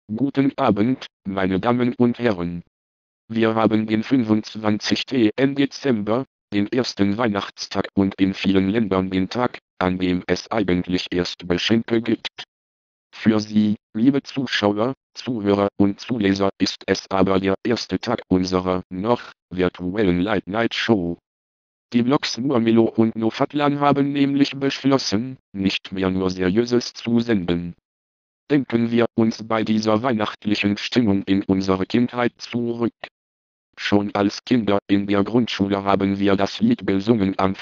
Guten Abend, meine Damen und Herren. Wir haben den 25. Dezember, den ersten Weihnachtstag und in vielen Ländern den Tag, an dem es eigentlich erst Geschenke gibt. Für Sie, liebe Zuschauer, Zuhörer und Zuleser, ist es aber der erste Tag unserer noch virtuellen Late Night Show. Die Blogs Murmelo und Nofatlan haben nämlich beschlossen, nicht mehr nur Seriöses zu senden. Denken wir uns bei dieser weihnachtlichen Stimmung in unsere Kindheit zurück. Schon als Kinder in der Grundschule haben wir das Lied gesungen am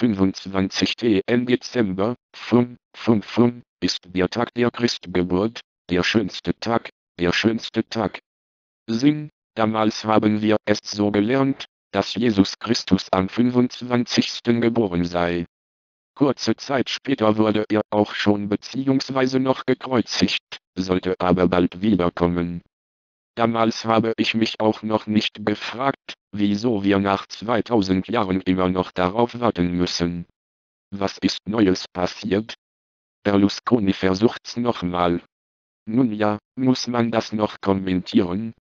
25. Dezember. Fum, fum, fum, ist der Tag der Christgeburt, der schönste Tag, der schönste Tag. Sing, damals haben wir es so gelernt, dass Jesus Christus am 25. geboren sei. Kurze Zeit später wurde er auch schon bzw. noch gekreuzigt, sollte aber bald wiederkommen. Damals habe ich mich auch noch nicht gefragt, wieso wir nach 2000 Jahren immer noch darauf warten müssen. Was ist Neues passiert? Berlusconi versucht's nochmal. Nun ja, muss man das noch kommentieren?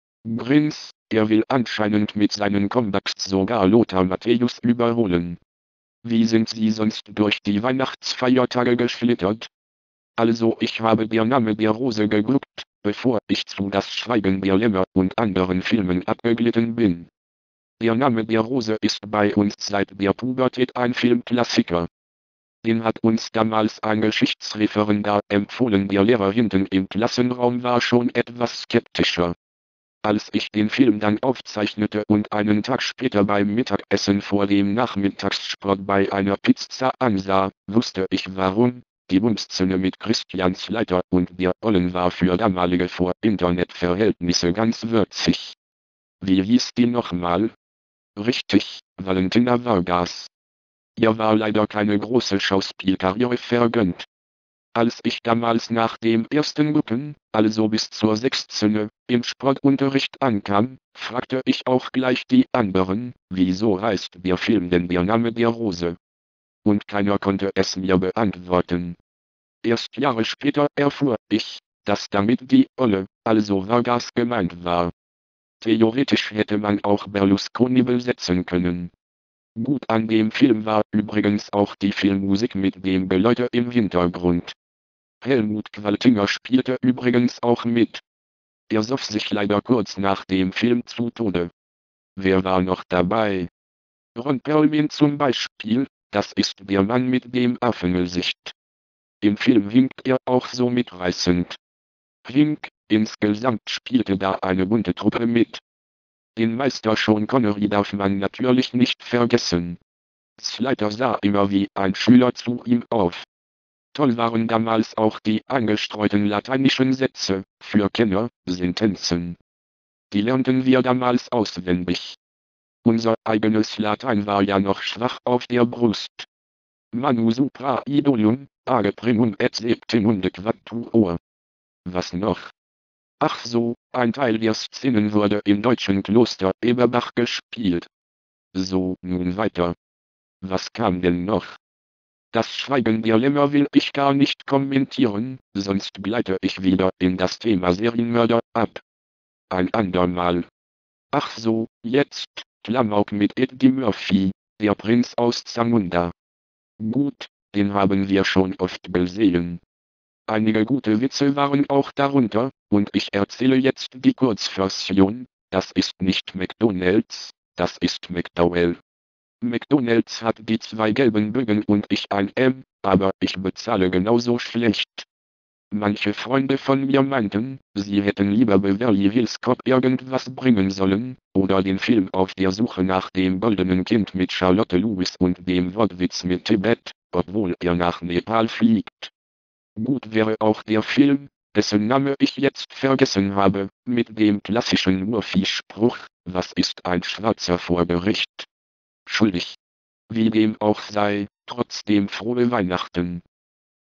Grins, er will anscheinend mit seinen Comebacks sogar Lothar Matthäus überholen. Wie sind Sie sonst durch die Weihnachtsfeiertage geschlittert? Also ich habe Der Name der Rose geguckt, bevor ich zu Das Schweigen der Lämmer und anderen Filmen abgeglitten bin. Der Name der Rose ist bei uns seit der Pubertät ein Filmklassiker. Den hat uns damals ein Geschichtsreferendar empfohlen. Der Lehrer hinten im Klassenraum war schon etwas skeptischer. Als ich den Film dann aufzeichnete und einen Tag später beim Mittagessen vor dem Nachmittagssport bei einer Pizza ansah, wusste ich warum. Die Bumsszene mit Christian Slater und der Ollen war für damalige Vor-Internet-Verhältnisse ganz würzig. Wie hieß die nochmal? Richtig, Valentina Vargas. Ihr war leider keine große Schauspielkarriere vergönnt. Als ich damals nach dem ersten Gucken, also bis zur 16, im Sportunterricht ankam, fragte ich auch gleich die anderen, wieso heißt der Film denn Der Name der Rose? Und keiner konnte es mir beantworten. Erst Jahre später erfuhr ich, dass damit die Olle, also Vargas gemeint war. Theoretisch hätte man auch Berlusconi besetzen können. Gut an dem Film war übrigens auch die Filmmusik mit dem Geläute im Hintergrund. Helmut Qualtinger spielte übrigens auch mit. Er soff sich leider kurz nach dem Film zu Tode. Wer war noch dabei? Ron Perlman zum Beispiel, das ist der Mann mit dem Affengesicht. Im Film hinkt er auch so mitreißend. Hink, insgesamt spielte da eine bunte Truppe mit. Den Meister Sean Connery darf man natürlich nicht vergessen. Slater sah immer wie ein Schüler zu ihm auf. Toll waren damals auch die eingestreuten lateinischen Sätze, für Kenner, Sentenzen. Die lernten wir damals auswendig. Unser eigenes Latein war ja noch schwach auf der Brust. Manu supra idolum, age primum et septimum quatuor. Was noch? Ach so, ein Teil der Szenen wurde im deutschen Kloster Eberbach gespielt. So, nun weiter. Was kam denn noch? Das Schweigen der Lämmer will ich gar nicht kommentieren, sonst gleite ich wieder in das Thema Serienmörder ab. Ein andermal. Ach so, jetzt, Klamauk mit Eddie Murphy, der Prinz aus Zamunda. Gut, den haben wir schon oft gesehen. Einige gute Witze waren auch darunter, und ich erzähle jetzt die Kurzversion. Das ist nicht McDonald's, das ist McDowell. McDonald's hat die zwei gelben Bögen und ich ein M, aber ich bezahle genauso schlecht. Manche Freunde von mir meinten, sie hätten lieber Beverly Hills Cop irgendwas bringen sollen, oder den Film Auf der Suche nach dem goldenen Kind mit Charlotte Lewis und dem Wortwitz mit Tibet, obwohl er nach Nepal fliegt. Gut wäre auch der Film, dessen Name ich jetzt vergessen habe, mit dem klassischen Murphy-Spruch, was ist ein Schwarzer vor Gericht? Schuldig. Wie dem auch sei, trotzdem frohe Weihnachten.